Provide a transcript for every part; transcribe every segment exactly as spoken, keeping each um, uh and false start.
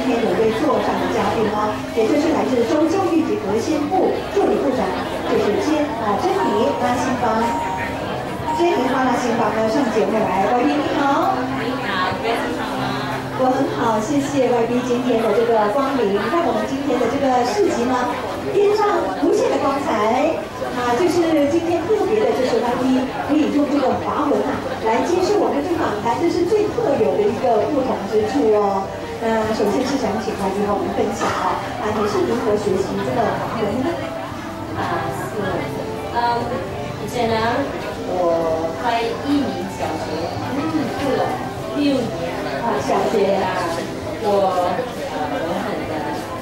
天有位座上的嘉宾哦，也就是来自州教育局革新部助理部长，就是珍啊珍妮拉辛邦。珍妮拉拉辛邦呢上节目来，外宾你好。 你好，别人好吗？ 我很好，谢谢外宾今天的这个光临，让我们今天的这个市集呢添上无限的光彩。啊，就是今天特别的，就是外宾可以用这个华文啊来接受我们这访谈，这是最特有的一个不同之处哦。那首先是想请外宾和我们分享啊，啊，你是如何学习这个华文呢？ 啊，是，嗯，以前呢，我在一名小学，嗯，住了六年啊，小学啊，我呃，我很的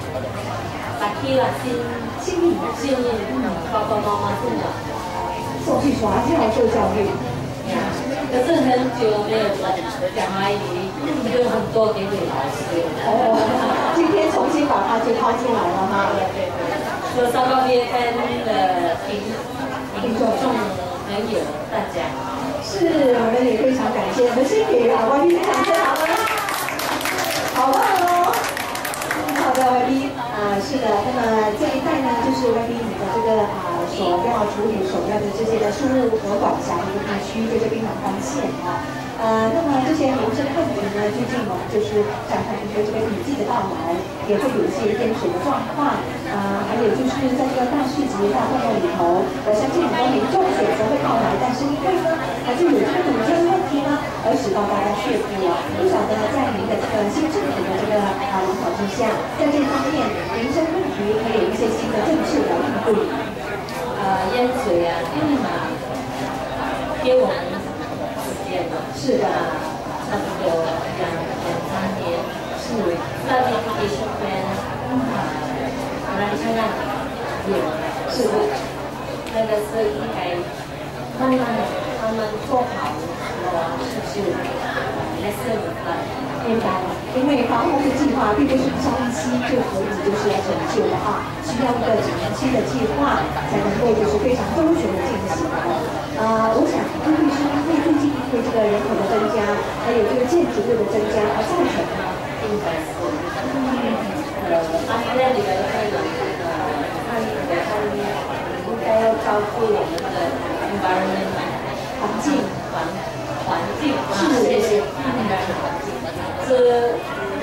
lucky 啦，幸幸运幸运，嗯，爸爸妈妈送我送去华教受教育。 可是很久没有讲华语，就很多给给老师。 哦，今天重新把它就掏出来了哈。 对对对，就稍高 B F M 的听听众朋友大家， 是，我们也非常感谢，我们先给啊外宾掌声好吗？好棒哦！好的，外宾啊，是的，那么这一代呢，就是外宾你的这个啊所要处理所要的这些的事务和管辖的一个地区，就是槟榔干线啊。呃，那么这些民生问题呢，最近我们就是展开一个这个雨季的到来，也会有一些淹水的状况啊、呃，还有就是在这个大市集大活动里头，我相信很多民众选择会到来，但是因为呢，还是有这个堵车的问题呢，而使到大家却步了。不晓得在您的这个新政府的这个啊领导之下，在这方面民生问题会有一些新的政策来应对。 呃，淹水啊，嗯啊，给我们时间了， 是的， 差不多两两三年，是那边的学生，嗯啊，可能现在有，是的，那个是应该慢慢他们做好了，是不是？来是的。 明白了，因为防洪的计划并不是朝一夕就可以就是要成就的啊，需要一个长期的计划才能够就是非常周全的进行的。呃，我想会不会是因为最近因为这个人口的增加，还有这个建筑物的增加而造成的？ 应该是，嗯，呃，安那里的那个呃，看我看应该要照顾我们的 environment 环境环环境是这些，应该是环境。是呃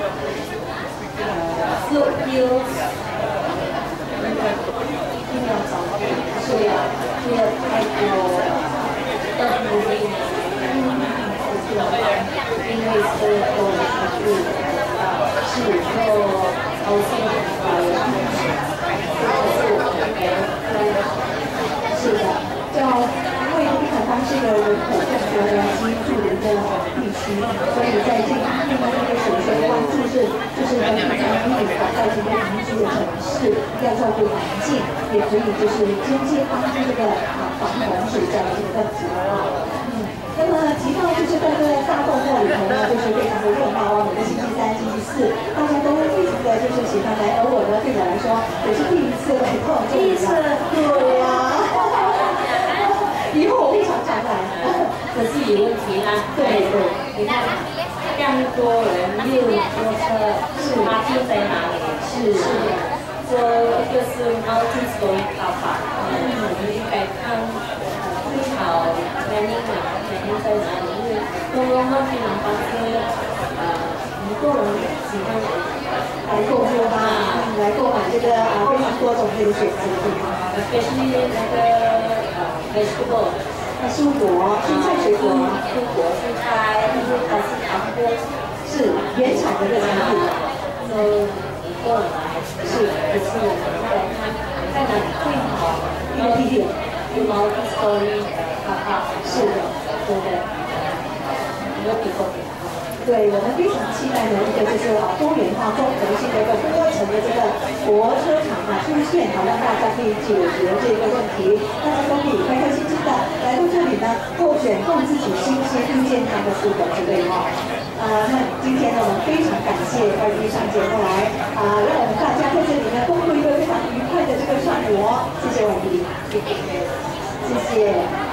是有那个一定要照顾，是要不要太过要努力，因为是都是是做高兴的， 是的，叫因为槟榔它是一个人口众多的居住的一个地区，所以在这一方面呢，这个首先关注是就是在槟榔可以跑到这个宜居的城市，要照顾环境，也可以就是间接帮助这个啊防洪水灾的这个问题啊。嗯，那么提到就是在这个大动作里头呢，就是非常的热闹哦。每个星期三、星期四，大家都非常的就是喜欢来，而我呢，对我来说也是第一次来逛这里。第一次，对呀。以后我会常常来， 可是有问题啦。 对对， 你看，这样多人又多车，是马就在哪里？是是，说一个是 multi-story car park， 嗯，我们应该看最好 planning 啊 planning 在哪里？因为公共贸易能帮车，呃，很多人喜欢来购物吧，来购买这个啊非常多种类的水果， especially 那个呃 vegetable。 那蔬果、蔬菜、水果、 蔬果、蔬菜，就是还是糖果， 是原产的这个产品， 都够了，是，可是我们在看在哪里最好， 一个地点， 有毛的 story 的泡泡， 是的， 对不对？有比过。 对，我们非常期待的一个就是啊多元化、综合性的一个多层的这个泊车场啊出现，好让大家可以解决这个问题，大家都可以开开心心的来到这里呢，购选供自己新鲜又健康的蔬果之类哈。啊、呃，那今天呢，我们非常感谢外宾上节目来啊、呃，让我们大家在这里呢共度一个非常愉快的这个上午哦，谢谢外宾，谢谢，谢谢。